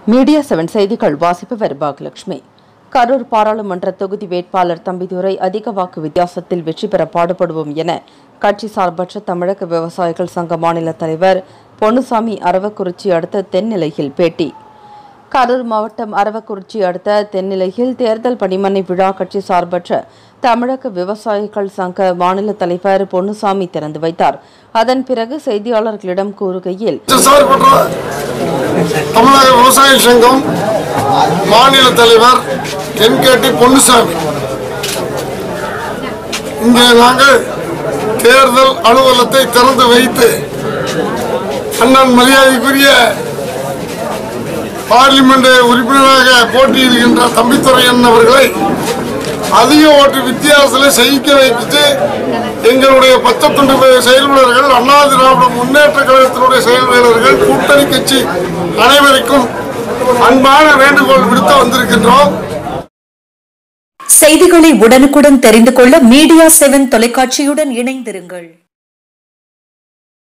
Media 7 செய்திகள் வாசிப்பவர் பாகலட்சுமி. கரூர் பாராளுமன்ற தொகுதி வேட்பாளர் தம்பிதுரை அதிக வாக்கு வித்தியாசத்தில் வெற்றி பெற பாடுபடுவோம் என கட்சி சார்பற்ற தமிழக விவசாயிகள் சங்க மாநில தலைவர் பொன்னுசாமி அரவக்குறிச்சி அடுத்த தென்னிலையில் பேட்டி. கரூர் மாவட்டம் அரவக்குறிச்சி அடுத்த தென்னிலையில் தேர்தல் பணிமனை விழா கட்சி சார்பற்ற தமிழக விவசாயிகள் சங்க மாநில தலைவர் பொன்னுசாமி திறந்து வைத்தார். அதன் பிறகு செய்தியாளர்களிடம் கூறுகையில், தமிழக விவசாய சங்கம் மாநில தலைவர் என்கேடி பொன்னுசாமி, இங்கே நாங்கள் தேர்தல் அலுவலகத்தை திறந்து வைத்து அண்ணன் மரியாதைக்குரிய பார்லிமெண்ட் உறுப்பினராக போட்டியிடுகின்ற தம்பிதுரையன் அவர்களை அதிக ஓட்டு வித்தியாசத்தில் ஜெயிக்க வைத்து எங்களுடைய பச்சைத்துண்டு செயல்வீரர்கள், அண்ணா திராவிட முன்னேற்ற கழகத்தினுடைய செயல்வீரர்கள், கூட்டணி கட்சி அனைவருக்கும் அன்பான வேண்டுகோள் விடுத்து வந்திருக்கின்றோம். செய்திகளை உடனுக்குடன் தெரிந்து கொள்ள மீடியா 7 தொலைக்காட்சியுடன் இணைந்திருங்கள்.